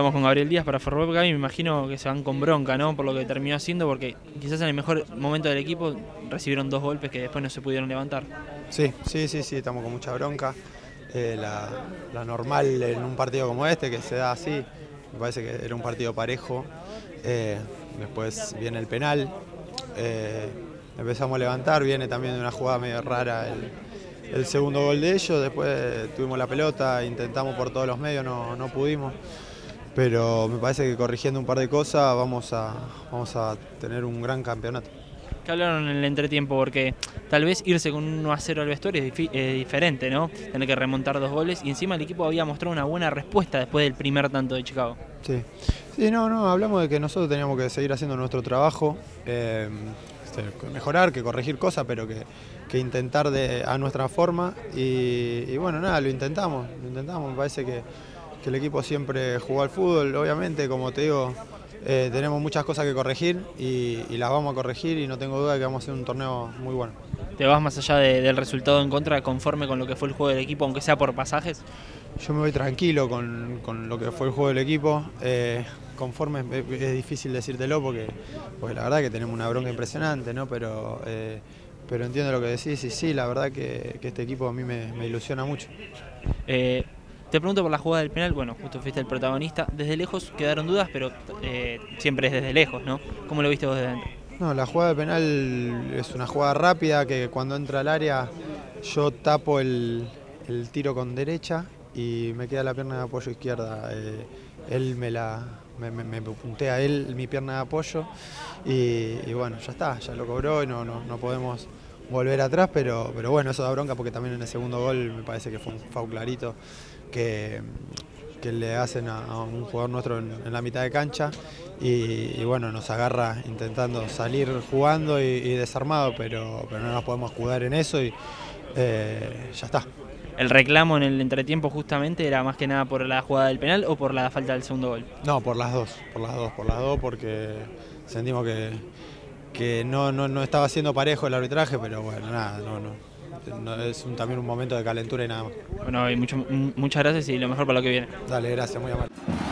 Estamos con Gabriel Díaz para Ferro Gaby. Me imagino que se van con bronca, ¿no? Por lo que terminó haciendo, porque quizás en el mejor momento del equipo recibieron 2 golpes que después no se pudieron levantar. Sí, estamos con mucha bronca. La normal en un partido como este, que se da así, me parece que era un partido parejo. Después viene el penal, empezamos a levantar, viene también de una jugada medio rara el segundo gol de ellos. Después tuvimos la pelota, intentamos por todos los medios, no pudimos. Pero me parece que corrigiendo un par de cosas vamos a tener un gran campeonato. ¿Qué hablaron en el entretiempo? Porque tal vez irse con 1-0 al vestuario es diferente, ¿no? Tener que remontar 2 goles y encima el equipo había mostrado una buena respuesta después del primer tanto de Chicago. Sí, no, hablamos de que nosotros teníamos que seguir haciendo nuestro trabajo, mejorar, que corregir cosas, pero que intentar a nuestra forma y bueno, nada, lo intentamos, me parece que el equipo siempre jugó al fútbol, obviamente, como te digo, tenemos muchas cosas que corregir y las vamos a corregir y no tengo duda de que vamos a hacer un torneo muy bueno. ¿Te vas más allá del resultado en contra, conforme con lo que fue el juego del equipo, aunque sea por pasajes? Yo me voy tranquilo con lo que fue el juego del equipo, conforme es difícil decírtelo porque la verdad que tenemos una bronca impresionante, ¿no? Pero entiendo lo que decís y sí, la verdad que este equipo a mí me ilusiona mucho. Te pregunto por la jugada del penal, bueno, justo fuiste el protagonista. Desde lejos quedaron dudas, pero siempre es desde lejos, ¿no? ¿Cómo lo viste vos desde dentro? No, la jugada de penal es una jugada rápida que cuando entra al área yo tapo el tiro con derecha y me queda la pierna de apoyo izquierda. Él me puntea mi pierna de apoyo y bueno, ya está, ya lo cobró y no podemos volver atrás, pero bueno, eso da bronca porque también en el segundo gol me parece que fue un foul clarito que le hacen a un jugador nuestro en la mitad de cancha y bueno, nos agarra intentando salir jugando y desarmado, pero no nos podemos escudar en eso y ya está. ¿El reclamo en el entretiempo justamente era más que nada por la jugada del penal o por la falta del segundo gol? No, por las dos, porque sentimos que no estaba siendo parejo el arbitraje, pero bueno, nada, es también un momento de calentura y nada más. Bueno, y muchas gracias y lo mejor para lo que viene. Dale, gracias, muy amable.